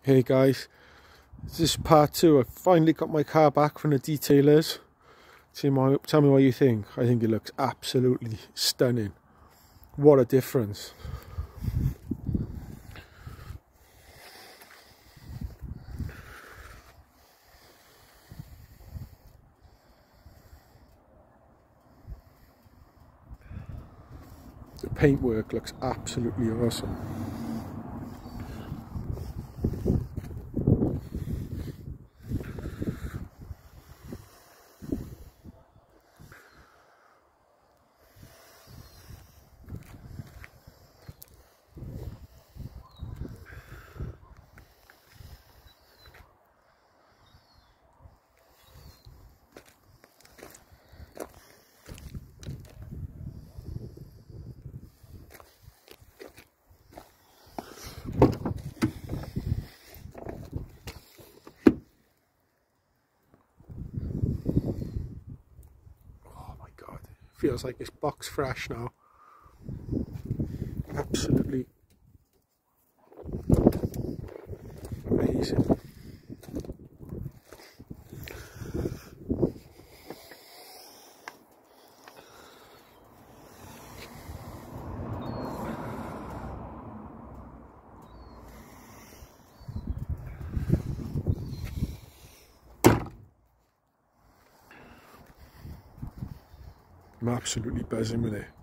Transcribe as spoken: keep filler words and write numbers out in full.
Hey guys, this is part two. I finally got my car back from the detailers. Tell me, tell me what you think. I think it looks absolutely stunning. What a difference. The paintwork looks absolutely awesome. Feels like it's box fresh now. Absolutely amazing. I'm absolutely buzzing with it.